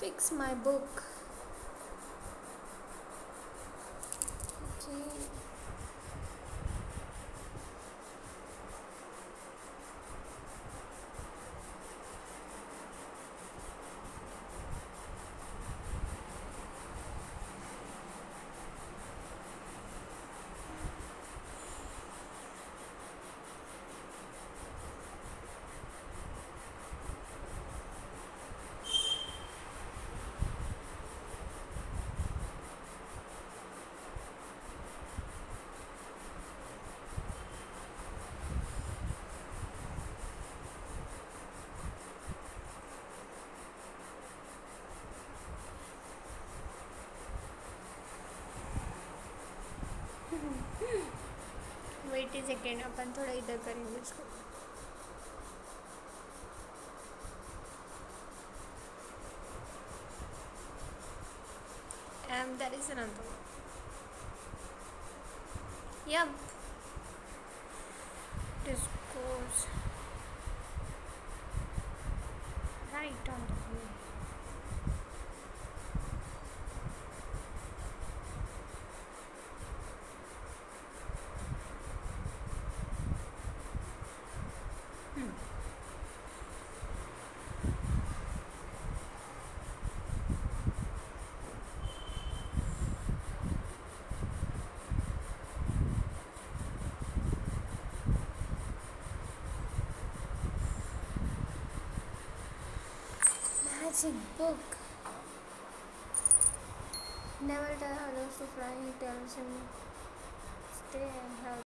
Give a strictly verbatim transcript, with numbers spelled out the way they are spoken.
fix my book. Okay. Wait a second, अपन थोड़ा इधर करेंगे इसको. And there is another one. Yep. This goes right on the way. Hmm. Magic book. Never tell others to fly. He tells him stay and help.